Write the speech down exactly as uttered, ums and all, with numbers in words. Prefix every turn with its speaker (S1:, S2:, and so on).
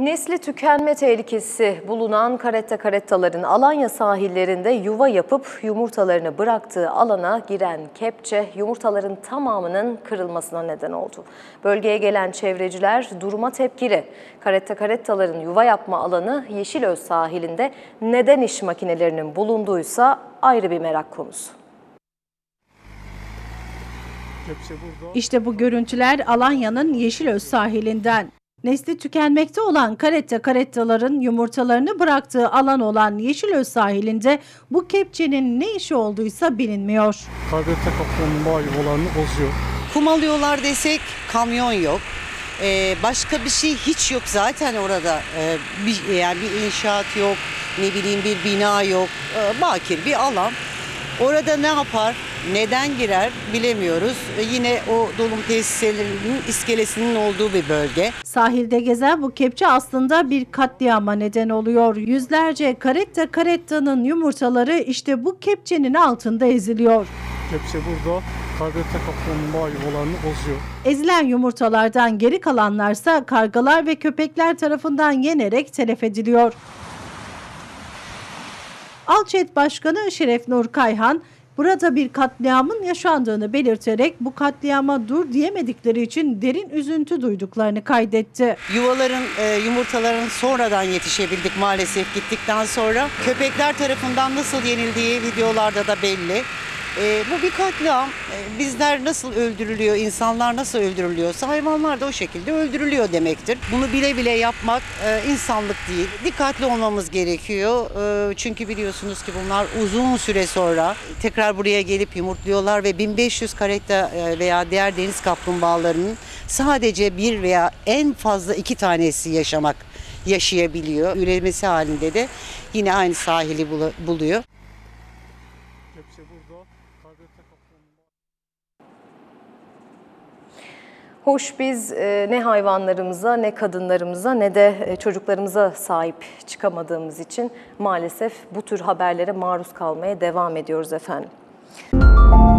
S1: Nesli tükenme tehlikesi bulunan karetta karettaların Alanya sahillerinde yuva yapıp yumurtalarını bıraktığı alana giren kepçe yumurtaların tamamının kırılmasına neden oldu. Bölgeye gelen çevreciler duruma tepkili. Karetta karettaların yuva yapma alanı Yeşilöz sahilinde neden iş makinelerinin bulunduysa ayrı bir merak konusu.
S2: İşte bu görüntüler Alanya'nın Yeşilöz sahilinden. Nesli tükenmekte olan karetta karettaların yumurtalarını bıraktığı alan olan Yeşilöz sahilinde bu kepçenin ne işi olduysa bilinmiyor.
S3: Karetta kaplumbağa yuvalarını bozuyor.
S4: Kum alıyorlar desek kamyon yok. Ee, başka bir şey hiç yok zaten orada. Ee, bir, yani bir inşaat yok, ne bileyim bir bina yok. Ee, bakir bir alan. Orada ne yapar, neden girer bilemiyoruz. Ee, yine o dolum tesislerinin iskelesinin olduğu bir bölge.
S2: Sahilde gezen bu kepçe aslında bir katliama neden oluyor. Yüzlerce karetta karettanın yumurtaları işte bu kepçenin altında eziliyor.
S3: Kepçe burada karetta kaplumbağa yuvalarını bozuyor.
S2: Ezilen yumurtalardan geri kalanlarsa kargalar ve köpekler tarafından yenerek telef ediliyor. Alçet Başkanı Şeref Nur Kayhan, burada bir katliamın yaşandığını belirterek bu katliama dur diyemedikleri için derin üzüntü duyduklarını kaydetti.
S4: Yuvaların, e, yumurtaların sonradan yetişebildik maalesef gittikten sonra. Köpekler tarafından nasıl yenildiği videolarda da belli. E, bu bir katliam. E, bizler nasıl öldürülüyor, insanlar nasıl öldürülüyorsa hayvanlar da o şekilde öldürülüyor demektir. Bunu bile bile yapmak e, insanlık değil. Dikkatli olmamız gerekiyor. E, çünkü biliyorsunuz ki bunlar uzun süre sonra tekrar buraya gelip yumurtluyorlar ve bin beş yüz karetta e, veya diğer deniz kaplumbağalarının sadece bir veya en fazla iki tanesi yaşamak, yaşayabiliyor. Üremesi halinde de yine aynı sahili buluyor.
S1: Hoş biz e, ne hayvanlarımıza ne kadınlarımıza ne de e, çocuklarımıza sahip çıkamadığımız için maalesef bu tür haberlere maruz kalmaya devam ediyoruz efendim.